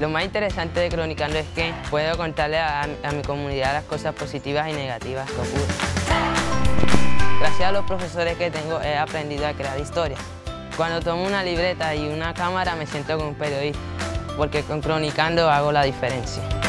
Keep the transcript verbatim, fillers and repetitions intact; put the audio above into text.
Lo más interesante de Cronicando es que puedo contarle a, a mi comunidad las cosas positivas y negativas que ocurren. Gracias a los profesores que tengo he aprendido a crear historias. Cuando tomo una libreta y una cámara me siento como un periodista, porque con Cronicando hago la diferencia.